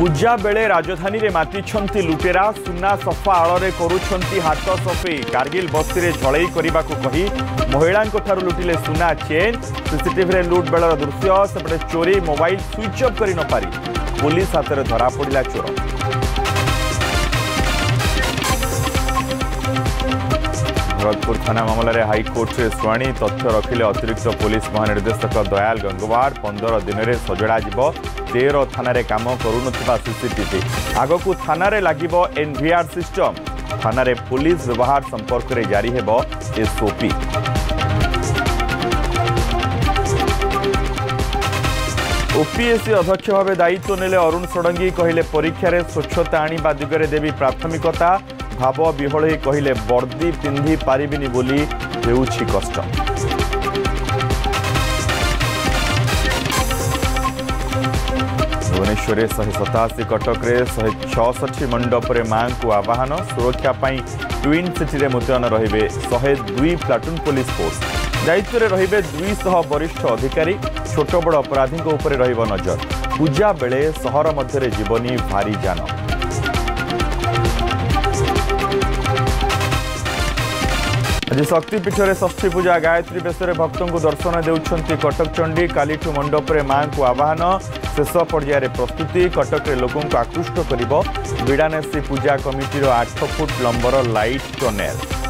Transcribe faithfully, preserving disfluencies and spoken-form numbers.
पूजा बेले राजधानी रे मातिछंती लुटेरा सुना सफा आଳରେ करुछंती हाथ सफेई कारगिल बस्ती रे झळई करबा को कही महिला ठारू लुटिले सुना चेन सीसीटीवी रे लुट बेलर दृश्य सेपटे चोरी मोबाइल स्विच ऑफ करि न पारी पुलिस हाथ रे धरा पड़िला चोर। भरतपुर थाना मामला रे हाईकोर्ट रे शुणाणी तथ्य रखिले अतिरिक्त पुलिस महानिर्देशक दयाल गंगवार पंद्रह दिन में सजड़ा जीव तेरह थाना रे काम करुनथिबा सीसीटीवी आगकू थाना रे लागिबो एनवीआर सिस्टम थाना रे पुलिस व्यवहार संपर्क रे जारी हेबो एसओपी। ओपीएससी अध्यक्ष भाव दायित्व नेले अरुण षडंगी कहले परीक्षा रे स्वच्छता आनिबा दिगरे देवी प्राथमिकता भाव विहल कहले वर्दी पिंधि पारिबिनी बोली हेउछि कष्ट। भुवनेश्वर शहे सताशी कटक रे शहे छठी मंडप रे मां को आवाहन सुरक्षा पाई ट्विन सिटी रे मुतयन रहिबे शहे दुई प्लाटून पुलिस फोर्स दायित्व रे रहिबे दुई सौ वरिष्ठ अधिकारी छोट बड़ अपराधी उपरे रहिबो नजर पूजा बेले सहर मध्य रे जीवनी भारी जान। आज शक्तिपीठ में षष्ठी पूजा गायत्री बेश भक्तों को दर्शन देउछंती कटक चंडी कालीठू मंडप रे मां को आवाहन शेष पर्यायर प्रस्तुति कटक रे लोकों को आकृष्ट करिबो बिडानेसी पूजा कमिटीर आठ फुट लंबर लाइट टनेल।